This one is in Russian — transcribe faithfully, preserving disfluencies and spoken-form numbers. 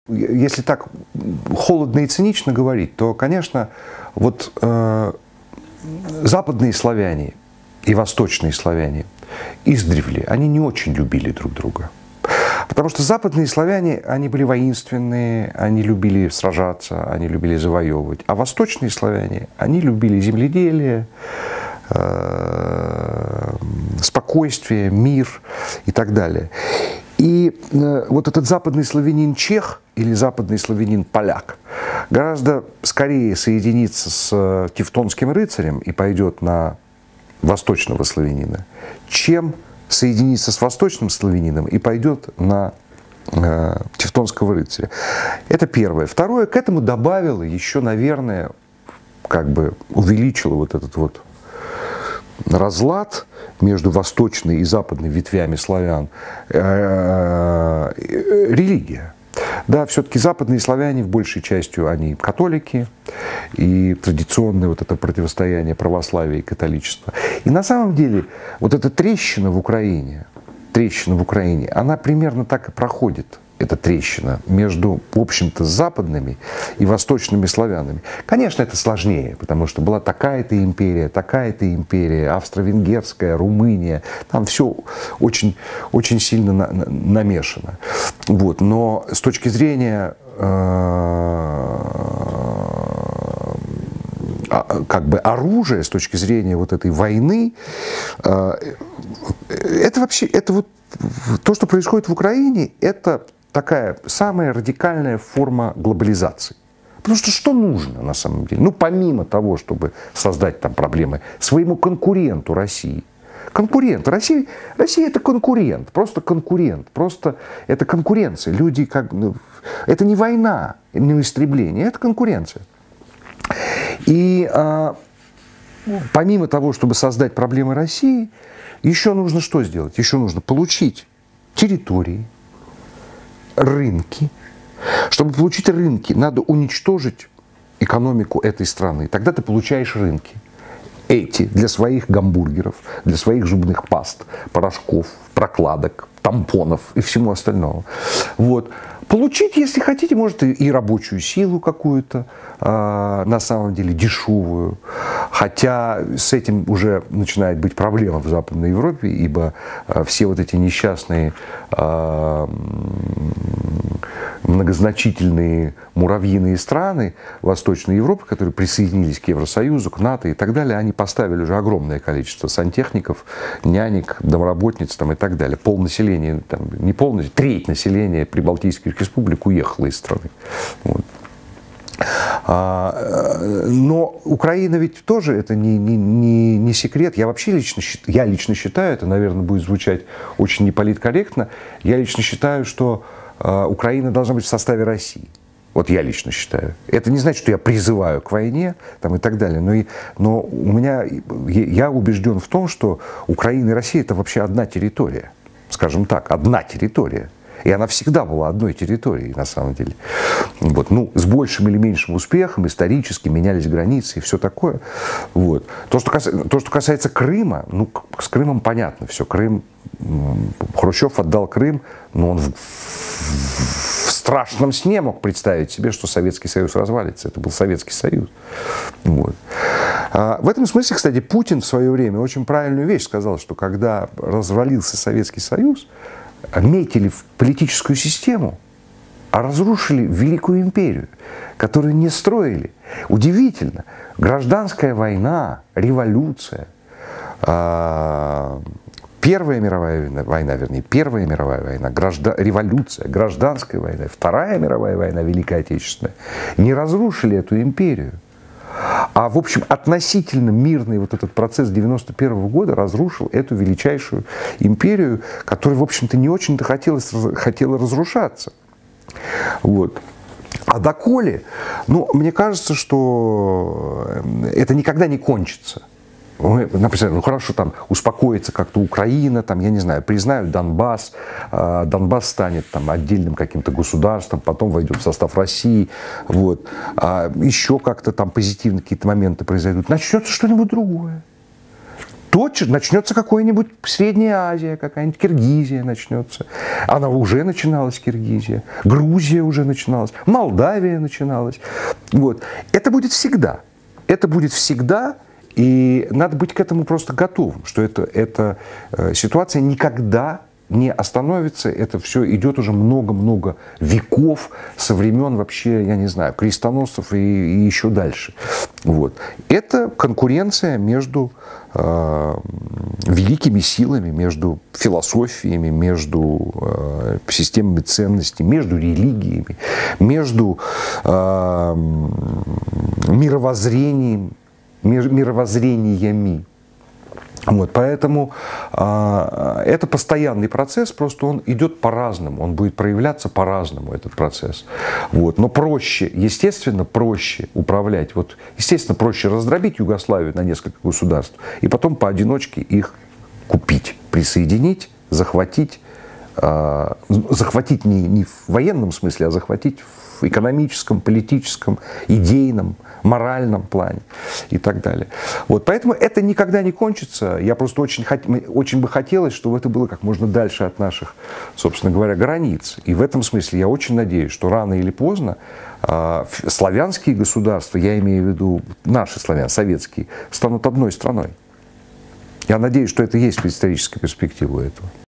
если так холодно и цинично говорить, то, конечно, вот э, западные славяне и восточные славяне издревле, они не очень любили друг друга. Потому что западные славяне, они были воинственные, они любили сражаться, они любили завоевывать. А восточные славяне, они любили земледелие, э, спокойствие, мир и так далее. И э, вот этот западный славянин-чех или западный славянин-поляк гораздо скорее соединится с тевтонским рыцарем и пойдет на восточного славянина, чем соединится с восточным славянином и пойдет на э, тевтонского рыцаря. Это первое. Второе, к этому добавило еще, наверное, как бы увеличило вот этот вот разлад между восточной и западной ветвями славян, э, э, религия. Да, все-таки западные славяне, в большей частью, они католики, и традиционное вот это противостояние православия и католичества. И на самом деле вот эта трещина в Украине, трещина в Украине, она примерно так и проходит, эта трещина, между, в общем-то, западными и восточными славянами. Конечно, это сложнее, потому что была такая-то империя, такая-то империя, австро-венгерская, Румыния, там все очень, очень сильно на, на, намешано. Вот. Но с точки зрения э, как бы оружия, с точки зрения вот этой войны, э, это вообще, это вот то, что происходит в Украине, это такая самая радикальная форма глобализации. Потому что что нужно на самом деле? Ну, помимо того, чтобы создать там проблемы своему конкуренту России. Конкурент. Россия, Россия это конкурент, просто конкурент. Просто это конкуренция. Люди как... Ну, это не война, не истребление, это конкуренция. И а, помимо того, чтобы создать проблемы России, еще нужно что сделать? Еще нужно получить территории, рынки. Чтобы получить рынки, надо уничтожить экономику этой страны. Тогда ты получаешь рынки. Эти для своих гамбургеров, для своих зубных паст, порошков, прокладок, тампонов и всему остальному. Вот. Получить, если хотите, может, и рабочую силу какую-то, э, на самом деле дешевую. Хотя с этим уже начинает быть проблема в Западной Европе, ибо э, все вот эти несчастные э, многозначительные муравьиные страны Восточной Европы, которые присоединились к Евросоюзу, к НАТО и так далее, они поставили уже огромное количество сантехников, нянек, домработниц там, и так далее. Полнаселения, там, не полностью, треть населения Прибалтийских республик уехала из страны. Вот. Но Украина ведь тоже это не, не, не, не секрет. Я вообще лично, я лично считаю, это, наверное, будет звучать очень неполиткорректно, я лично считаю, что Украина должна быть в составе России. Вот я лично считаю. Это не значит, что я призываю к войне там, и так далее. Но, и, но у меня, я убежден в том, что Украина и Россия это вообще одна территория. Скажем так, одна территория. И она всегда была одной территорией, на самом деле. Вот. Ну, с большим или меньшим успехом, исторически менялись границы и все такое. Вот. То, что касается, то, что касается Крыма, ну, с Крымом понятно все. Крым, Хрущев отдал Крым, но он в, в, в страшном сне мог представить себе, что Советский Союз развалится. Это был Советский Союз. Вот. А в этом смысле, кстати, Путин в свое время очень правильную вещь сказал, что когда развалился Советский Союз, метили в политическую систему, а разрушили Великую империю, которую не строили. Удивительно. Гражданская война, революция, Первая мировая война, вернее, Первая мировая война, граждан, революция, гражданская война, Вторая мировая война, Великая Отечественная, не разрушили эту империю. А, в общем, относительно мирный вот этот процесс девяносто первого года разрушил эту величайшую империю, которая, в общем-то, не очень-то хотелось, хотела разрушаться. Вот. А доколе, ну, мне кажется, что это никогда не кончится. Например, ну хорошо, там успокоится как-то Украина, там, я не знаю, признают Донбасс, э, Донбасс станет там отдельным каким-то государством, потом войдет в состав России, вот, а еще как-то там позитивные какие-то моменты произойдут, начнется что-нибудь другое. то начнется какая-нибудь Средняя Азия, какая-нибудь Киргизия начнется. Она уже начиналась, Киргизия. Грузия уже начиналась. Молдавия начиналась. Вот. Это будет всегда. Это будет всегда. И надо быть к этому просто готовым, что это, эта э, ситуация никогда не остановится. Это все идет уже много-много веков, со времен вообще, я не знаю, крестоносцев и, и еще дальше. Вот. Это конкуренция между э, великими силами, между философиями, между э, системами ценностей, между религиями, между э, мировоззрением, мировоззрениями. Вот, поэтому э, это постоянный процесс, просто он идет по-разному, он будет проявляться по-разному, этот процесс. Вот, но проще, естественно, проще управлять, вот, естественно, проще раздробить Югославию на несколько государств и потом поодиночке их купить, присоединить, захватить, э, захватить не, не в военном смысле, а захватить в экономическом, политическом, идейном, моральном плане и так далее. Вот, поэтому это никогда не кончится. Я просто очень, очень бы хотелось, чтобы это было как можно дальше от наших, собственно говоря, границ. И в этом смысле я очень надеюсь, что рано или поздно э, славянские государства, я имею в виду наши славян, советские, станут одной страной. Я надеюсь, что это есть в исторической перспективе этого.